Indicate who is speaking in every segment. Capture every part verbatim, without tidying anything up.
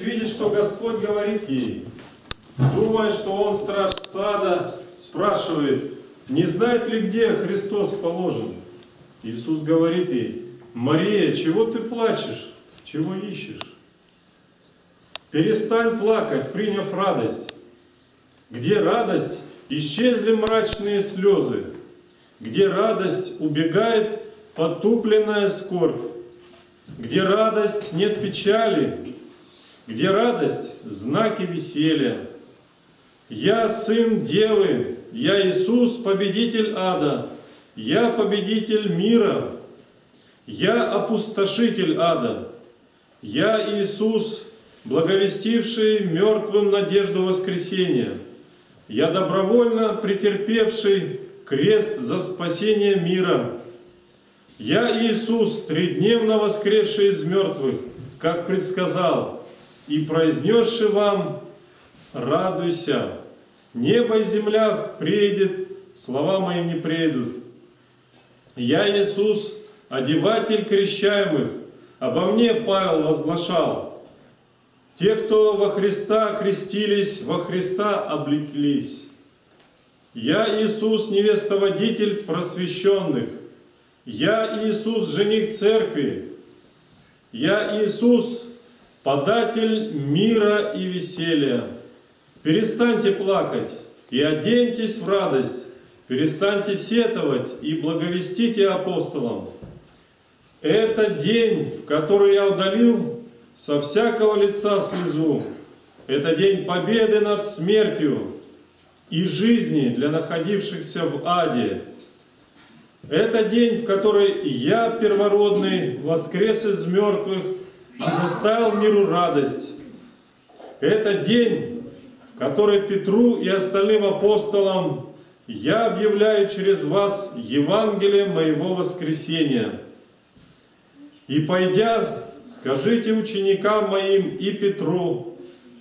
Speaker 1: видит, что Господь говорит ей, думая, что он страж сада, спрашивает, не знает ли, где Христос положен. Иисус говорит ей, Мария, чего ты плачешь, чего ищешь? Перестань плакать, приняв радость. Где радость, исчезли мрачные слезы. Где радость, убегает потупленная скорбь. Где радость, нет печали. Где радость, знаки веселья. Я сын Девы, я Иисус, победитель ада. Я победитель мира. Я опустошитель ада. Я Иисус, благовестивший мертвым надежду воскресения. Я добровольно претерпевший крест за спасение мира. Я Иисус, тридневно воскресший из мертвых, как предсказал, и произнесший вам, радуйся, небо и земля преедет, слова мои не преедут. Я Иисус, одеватель крещаемых, обо мне Павел возглашал. Те, кто во Христа крестились, во Христа облеклись. Я Иисус, невестоводитель просвещенных. Я Иисус, жених церкви. Я Иисус, податель мира и веселья. Перестаньте плакать и оденьтесь в радость. Перестаньте сетовать и благовестите апостолам. Это день, в который я удалил со всякого лица слезу. Это день победы над смертью и жизни для находившихся в аде. Это день, в который я, первородный, воскрес из мертвых и доставил миру радость. Это день, в который Петру и остальным апостолам я объявляю через вас Евангелие моего воскресения. И пойдя, скажите ученикам моим и Петру,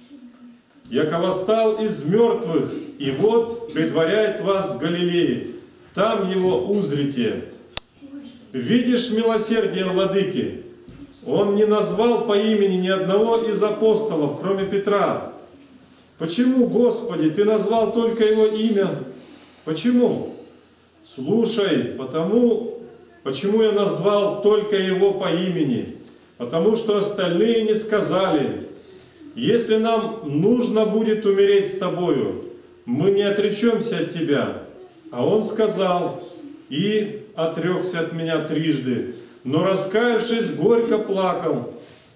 Speaker 1: яко восстал из мертвых, и вот предваряет вас в Галилее, там его узрите. Видишь милосердие владыки? Он не назвал по имени ни одного из апостолов, кроме Петра. Почему, Господи, Ты назвал только его имя? Почему? Слушай, потому, почему я назвал только его по имени? Потому что остальные не сказали. Если нам нужно будет умереть с Тобою, мы не отречемся от Тебя. А он сказал, и отрекся от меня трижды, но, раскаявшись, горько плакал.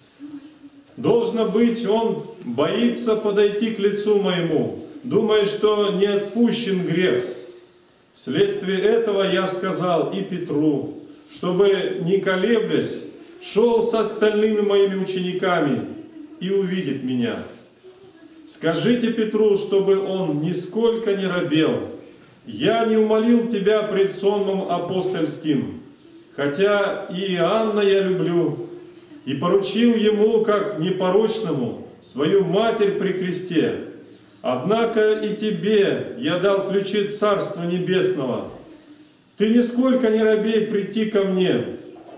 Speaker 1: Должно быть, он боится подойти к лицу моему, думая, что не отпущен грех. Вследствие этого я сказал и Петру, чтобы, не колеблясь, шел с остальными моими учениками и увидит меня. Скажите Петру, чтобы он нисколько не робел. Я не умолил тебя пред сонмом апостольским, хотя и Иоанна я люблю, и поручил ему, как непорочному, свою матерь при кресте. Однако и тебе я дал ключи Царства Небесного. Ты нисколько не робей прийти ко мне.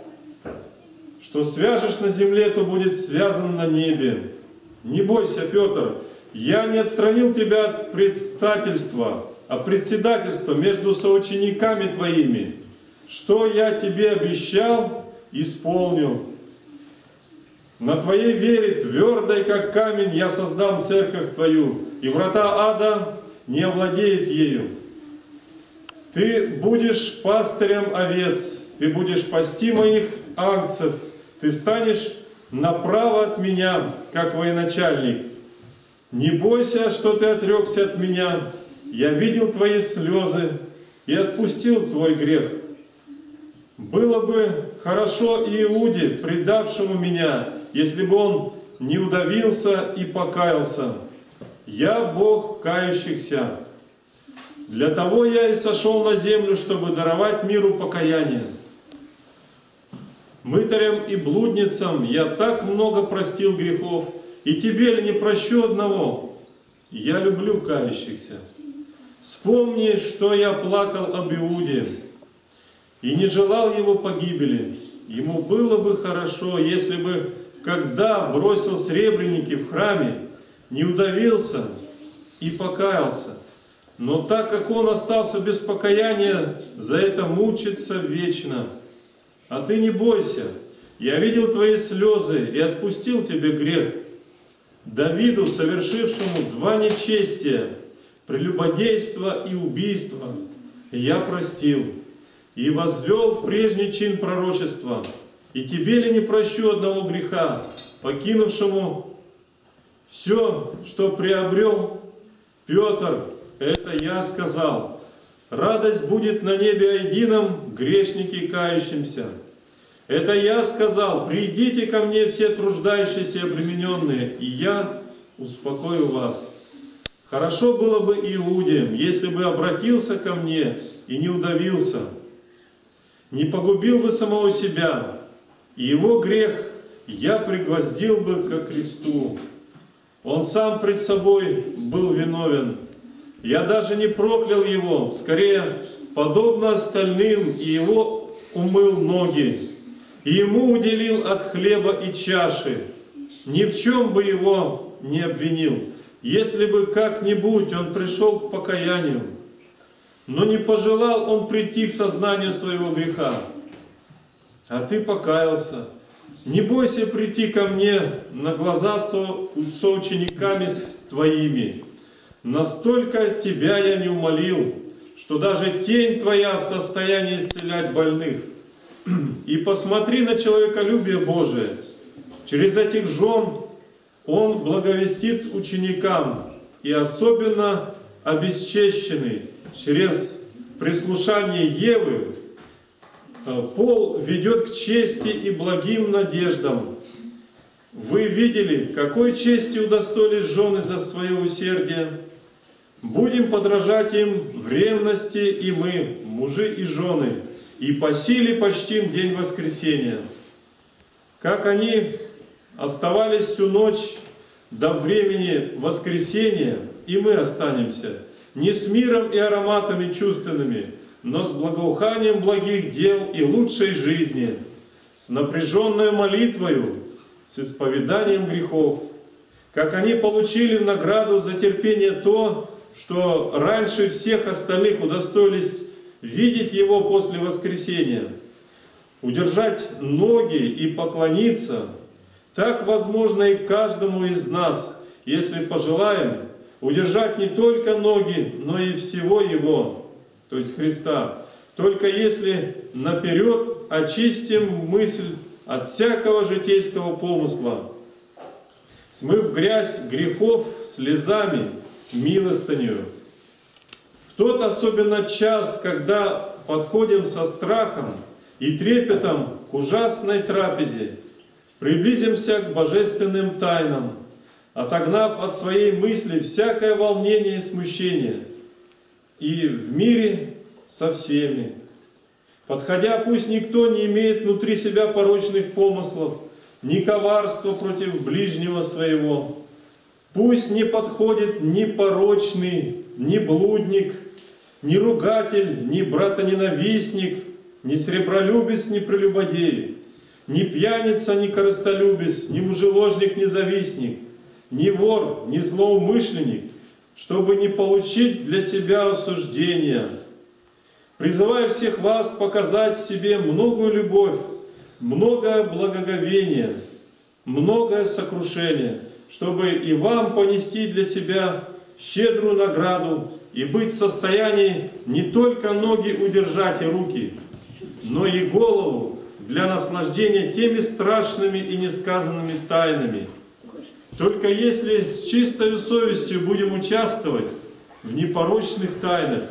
Speaker 1: Что свяжешь на земле, то будет связано на небе. Не бойся, Петр, я не отстранил тебя от предстательства, а председательства между соучениками твоими. Что я тебе обещал, исполню. На твоей вере, твердой, как камень, я создам церковь твою, и врата ада не овладеют ею. Ты будешь пастырем овец, ты будешь пасти моих агнцев, ты станешь направо от меня, как военачальник. Не бойся, что ты отрекся от меня, я видел твои слезы и отпустил твой грех. Было бы хорошо Иуде, предавшему меня, если бы он не удавился и покаялся. Я Бог кающихся. Для того я и сошел на землю, чтобы даровать миру покаяние. Мытарям и блудницам я так много простил грехов, и тебе ли не прощу одного? Я люблю кающихся. Вспомни, что я плакал об Иуде и не желал его погибели. Ему было бы хорошо, если бы когда бросил сребреники в храме, не удавился и покаялся. Но так как он остался без покаяния, за это мучится вечно. А ты не бойся, я видел твои слезы и отпустил тебе грех. Давиду, совершившему два нечестия, прелюбодейство и убийство, я простил и возвел в прежний чин пророчества. И тебе ли не прощу одного греха, покинувшему все, что приобрел? Петр, это я сказал. Радость будет на небе о едином грешнике кающимся. Это я сказал, придите ко мне все труждающиеся и обремененные, и я успокою вас. Хорошо было бы Иуде, если бы обратился ко мне и не удавился, не погубил бы самого себя, и его грех я пригвоздил бы ко кресту. Он сам пред собой был виновен. Я даже не проклял его, скорее, подобно остальным, и его умыл ноги, и ему уделил от хлеба и чаши. Ни в чем бы его не обвинил, если бы как-нибудь он пришел к покаянию. Но не пожелал он прийти к сознанию своего греха. А ты покаялся. Не бойся прийти ко мне на глаза со, соучениками твоими. Настолько тебя я не умолил, что даже тень твоя в состоянии исцелять больных. И посмотри на человеколюбие Божие. Через этих жен он благовестит ученикам, и особенно обесчещенный через прислушание Евы пол ведет к чести и благим надеждам. Вы видели, какой чести удостоились жены за свое усердие. Будем подражать им в ревности и мы, мужи и жены, и по силе почтим день воскресения. Как они оставались всю ночь до времени воскресения, и мы останемся, не с миром и ароматами чувственными, но с благоуханием благих дел и лучшей жизни, с напряженной молитвою, с исповеданием грехов. Как они получили в награду за терпение то, что раньше всех остальных удостоились видеть Его после воскресения, удержать ноги и поклониться, так возможно и каждому из нас, если пожелаем, удержать не только ноги, но и всего Его, то есть Христа, только если наперед очистим мысль от всякого житейского помысла, смыв грязь грехов слезами, милостынью. В тот особенно час, когда подходим со страхом и трепетом к ужасной трапезе, приблизимся к божественным тайнам, отогнав от своей мысли всякое волнение и смущение, и в мире со всеми. Подходя, пусть никто не имеет внутри себя порочных помыслов, ни коварства против ближнего своего. Пусть не подходит ни порочный, ни блудник, ни ругатель, ни братоненавистник, ни сребролюбец, ни прелюбодей, ни пьяница, ни корыстолюбец, ни мужеложник, ни завистник, ни вор, ни злоумышленник, чтобы не получить для себя осуждения. Призываю всех вас показать в себе многую любовь, многое благоговение, многое сокрушение, чтобы и вам понести для себя щедрую награду и быть в состоянии не только ноги удержать и руки, но и голову для наслаждения теми страшными и несказанными тайнами. Только если с чистой совестью будем участвовать в непорочных тайнах,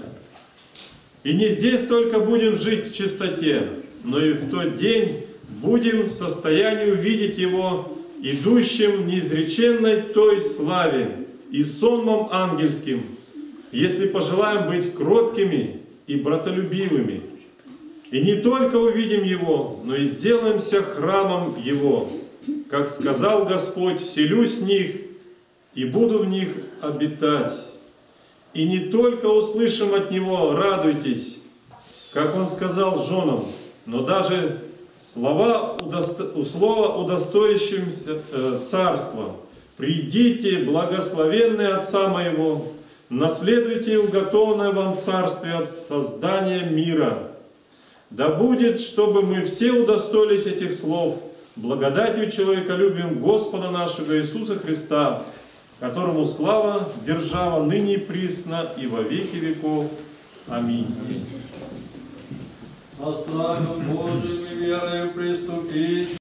Speaker 1: и не здесь только будем жить в чистоте, но и в тот день будем в состоянии увидеть Его, идущим в неизреченной той славе и сонмом ангельским, если пожелаем быть кроткими и братолюбивыми. И не только увидим Его, но и сделаемся храмом Его. Как сказал Господь, вселюсь в них и буду в них обитать. И не только услышим от Него, радуйтесь, как Он сказал женам, но даже Слова, удосто... слова удостоящимся э, царства. «Придите, благословенные Отца моего, наследуйте уготованное вам царствие от создания мира». Да будет, чтобы мы все удостоились этих слов, благодатью человеколюбием Господа нашего Иисуса Христа, которому слава, держава ныне и присно и во веки веков. Аминь.
Speaker 2: Со страхом Божиим и верою приступить.